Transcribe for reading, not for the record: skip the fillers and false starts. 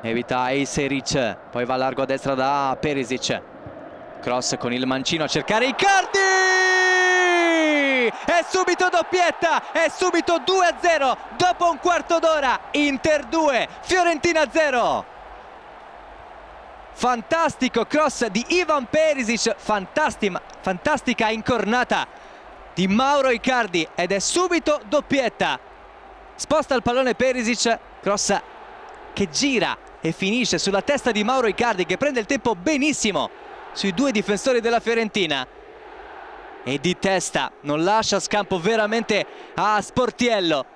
evita Ejseric, poi va largo a destra da Perisic, cross con il mancino a cercare Icardi, è subito doppietta, è subito 2-0 dopo un quarto d'ora. Inter 2, Fiorentina 0. Fantastico cross di Ivan Perisic, fantastica incornata di Mauro Icardi ed è subito doppietta. Sposta il pallone Perisic, cross che gira e finisce sulla testa di Mauro Icardi, che prende il tempo benissimo sui due difensori della Fiorentina e di testa non lascia scampo veramente a Sportiello.